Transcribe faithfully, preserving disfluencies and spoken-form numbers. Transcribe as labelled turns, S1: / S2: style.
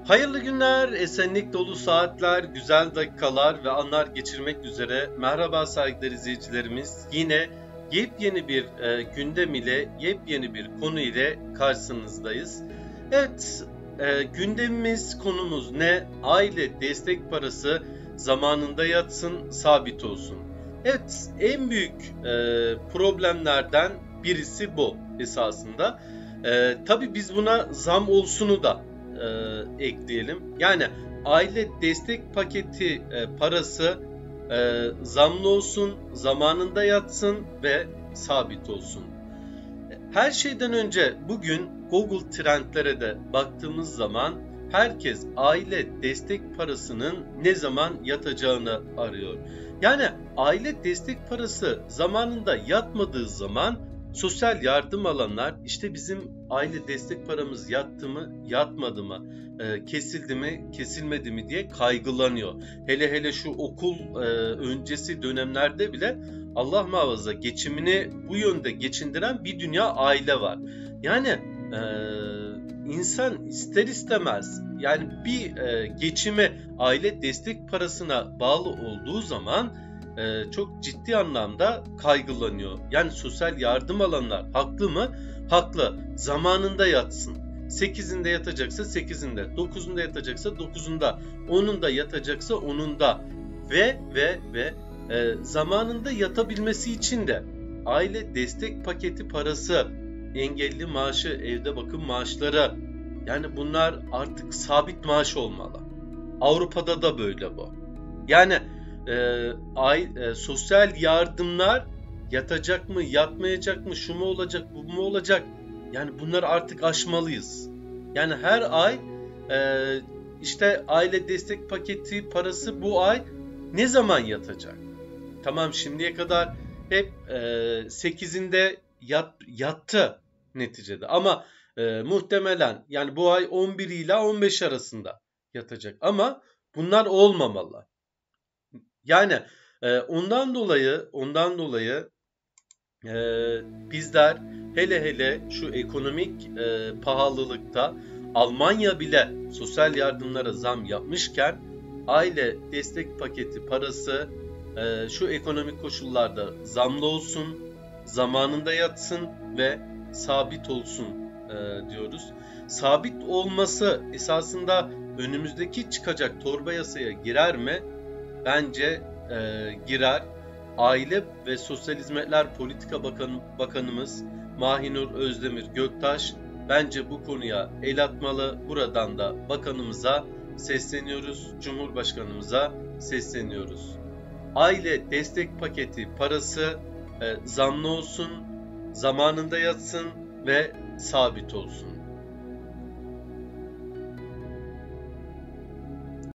S1: Hayırlı günler, esenlik dolu saatler, güzel dakikalar ve anlar geçirmek üzere. Merhaba saygıdeğer izleyicilerimiz. Yine yepyeni bir e, gündem ile, yepyeni bir konu ile karşınızdayız. Evet, e, gündemimiz, konumuz ne? Aile destek parası zamanında yatsın, sabit olsun. Evet, en büyük e, problemlerden birisi bu esasında. E, tabii biz buna zam olsunu da e, ekleyelim. Yani aile destek paketi e, parası e, zamlı olsun, zamanında yatsın ve sabit olsun. Her şeyden önce bugün Google Trendlere de baktığımız zaman herkes aile destek parasının ne zaman yatacağını arıyor. Yani aile destek parası zamanında yatmadığı zaman sosyal yardım alanlar işte bizim aile destek paramız yattı mı, yatmadı mı, e, kesildi mi, kesilmedi mi diye kaygılanıyor. Hele hele şu okul e, öncesi dönemlerde bile Allah muhafaza geçimini bu yönde geçindiren bir dünya aile var. Yani e, insan ister istemez yani bir e, geçimi aile destek parasına bağlı olduğu zaman e, çok ciddi anlamda kaygılanıyor. Yani sosyal yardım alanlar haklı mı? Haklı. Zamanında yatsın. sekizinde yatacaksa sekizinde, dokuzunda yatacaksa dokuzunda, onunda yatacaksa onunda ve ve ve e, zamanında yatabilmesi için de aile destek paketi parası, engelli maaşı, evde bakım maaşları, yani bunlar artık sabit maaş olmalı. Avrupa'da da böyle bu. Yani e, ay, e, sosyal yardımlar yatacak mı, yatmayacak mı, şu mu olacak, bu mu olacak? Yani bunları artık aşmalıyız. Yani her ay e, işte aile destek paketi parası bu ay ne zaman yatacak? Tamam, şimdiye kadar hep e, sekizinde yat, yattı neticede ama e, muhtemelen yani bu ay on bir ile on beş arasında yatacak ama bunlar olmamalı. Yani e, ondan dolayı ondan dolayı e, bizler hele hele şu ekonomik e, pahalılıkta Almanya bile sosyal yardımlara zam yapmışken aile destek paketi parası e, şu ekonomik koşullarda zamlı olsun, zamanında yatsın ve sabit olsun e, diyoruz. Sabit olması esasında önümüzdeki çıkacak torba yasaya girer mi? Bence e, girer. Aile ve Sosyal Hizmetler Politika Bakanı, Bakanımız Mahinur Özdemir Göktaş bence bu konuya el atmalı. Buradan da bakanımıza sesleniyoruz, Cumhurbaşkanımıza sesleniyoruz. Aile destek paketi parası e, zamlı olsun, zamanında yatsın ve sabit olsun.